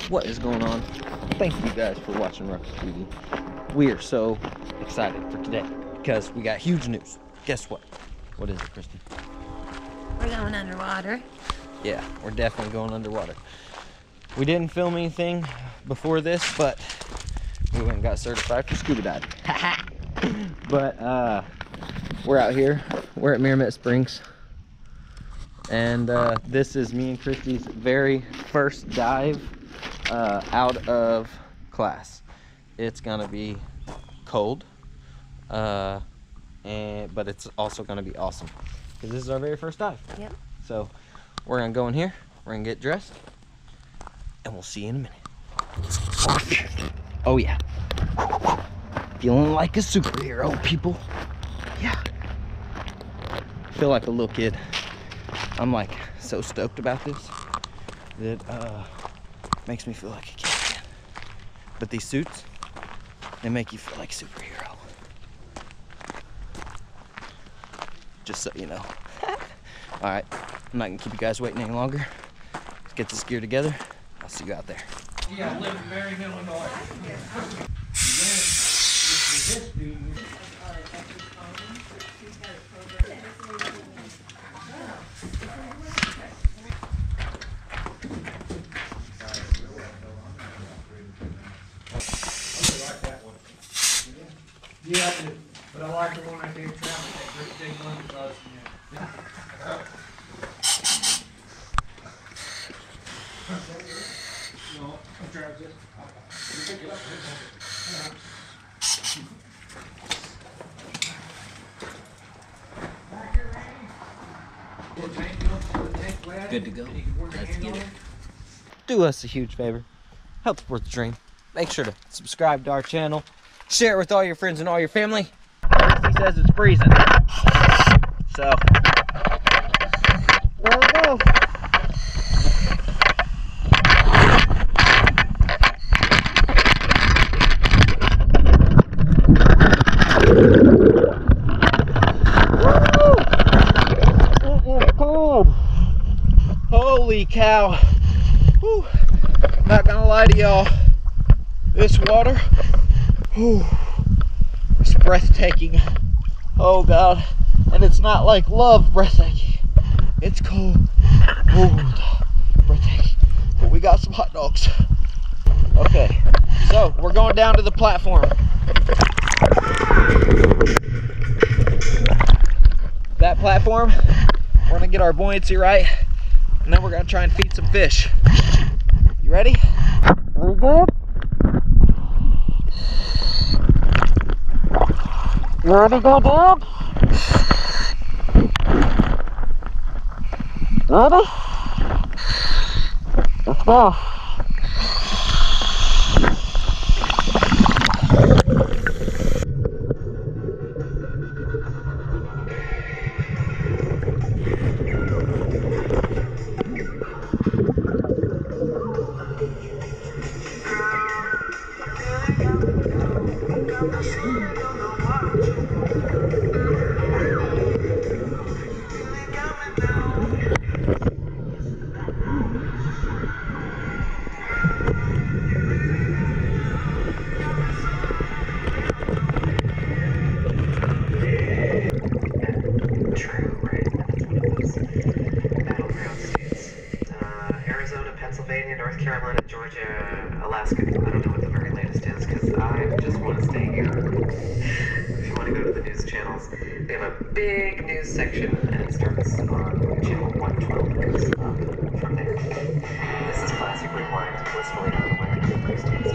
What is going on? Thank you guys for watching Ruckus TV. We are so excited for today because we got huge news. Guess what? What is it, Christy? We're going underwater. Yeah, we're definitely going underwater. We didn't film anything before this, but we went and got certified for scuba diving. But we're out here. We're at Mermet Springs. And this is me and Christy's very first dive out of class. It's gonna be cold, but it's also gonna be awesome because this is our very first dive. Yep. So we're gonna go in here, we're gonna get dressed, and we'll see you in a minute. Oh yeah. Feeling like a superhero, people. Yeah. Feel like a little kid. I'm like so stoked about this that makes me feel like a kid again. But these suits, they make you feel like a superhero. Just so you know. All right, I'm not gonna keep you guys waiting any longer. Let's get this gear together. I'll see you out there. Yeah, I live in Marion, Illinois. Yeah, I do. But I like the one I did travel, that great big one with us. Yeah. No, I'm trying to pick it up. Good to go. Let's get it. Do us a huge favor. Help support the dream. Make sure to subscribe to our channel. Share it with all your friends and all your family. He says it's freezing. So, there we go. Woo! It is cold. Holy cow. Whew. Not gonna lie to y'all. This water, whew, it's breathtaking. Oh God. And it's not like love breathtaking. It's cold, breathtaking. But we got some hot dogs. Okay, so we're going down to the platform. That platform, we're gonna get our buoyancy right, and then we're gonna try and feed some fish. You ready? Are we good? You ready to go down? Ready? Let's go. Pennsylvania, North Carolina, Georgia, Alaska. I don't know what the very latest is because I just want to stay here. If you want to go to the news channels, they have a big news section and it starts on channel 112 news from there. This is Classic Rewind, blissfully unaware of the Christian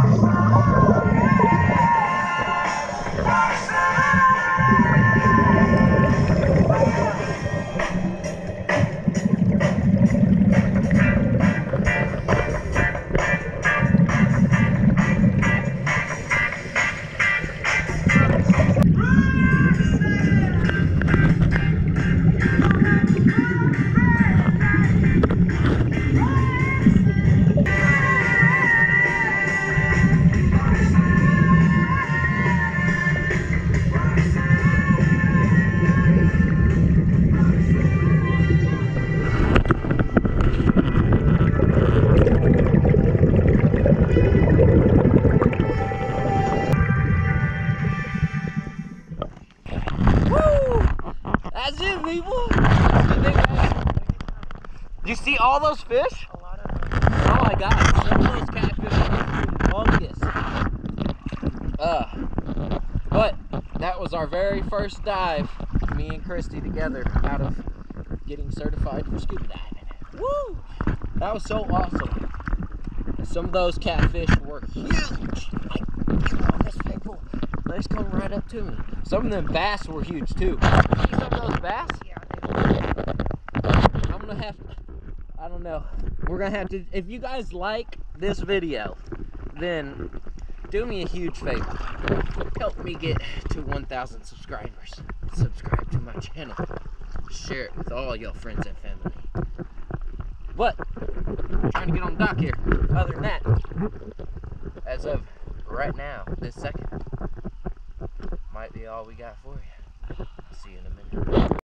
That's it, people. Did you see all those fish? A lot of them. Oh my god, some of those catfish are humongous. But that was our very first dive, me and Christy together, out of getting certified for scuba diving. Woo! That was so awesome. And some of those catfish were huge. Like, humongous, people. They just come right up to me. Some of them bass were huge too. You see some of those bass? Yeah, they were. I'm gonna have to, I don't know. We're gonna have to, if you guys like this video, then do me a huge favor. Help me get to 1,000 subscribers. Subscribe to my channel. Share it with all your friends and family. But, I'm trying to get on the dock here. Other than that, as of right now, this second, might be all we got for you. See you in a minute.